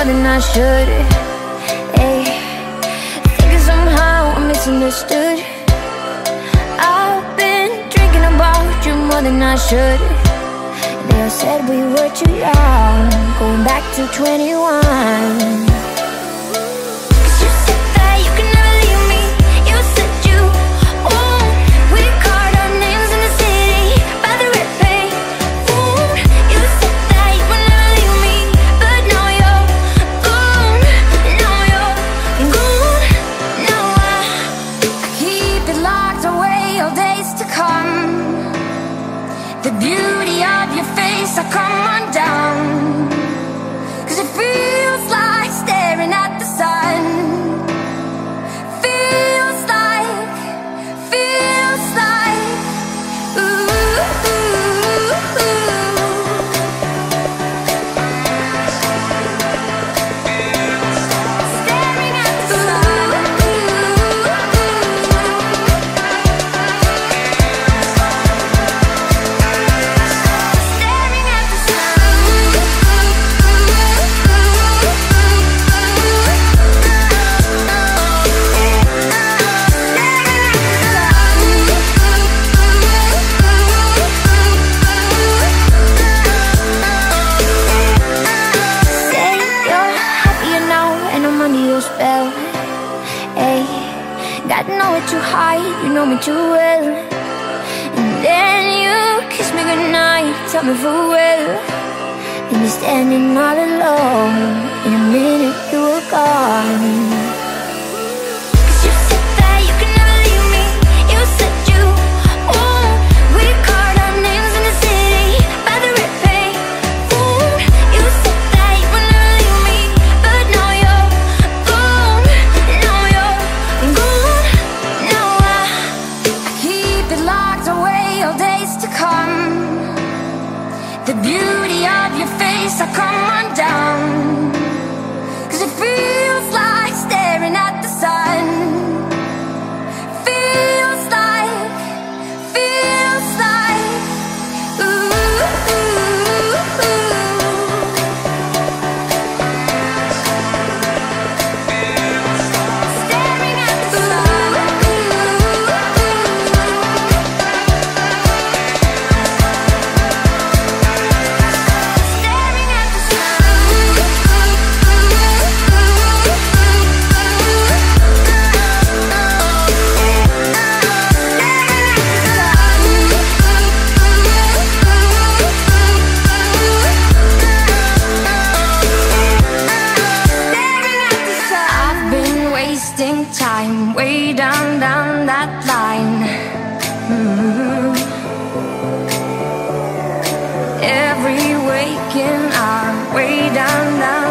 more than I should. Hey, thinking somehow I'm misunderstood. I've been drinking about you more than I should. They all said we were too young, going back to 21. The beauty of your face, I come undone. 'Cause it feels like staring at the sun. Feels like, ooh, ooh, ooh. Staring at the sun. Spell. Hey, got nowhere to hide, you know me too well. And then you kiss me goodnight, tell me farewell. And you're standing all alone, in a minute you were gone. The beauty of your face, I come undone. 'Cause it feels like staring at the sun. Feels like, ooh, ooh, ooh. Staring at the sun. Time way down that line. Every waking hour, way down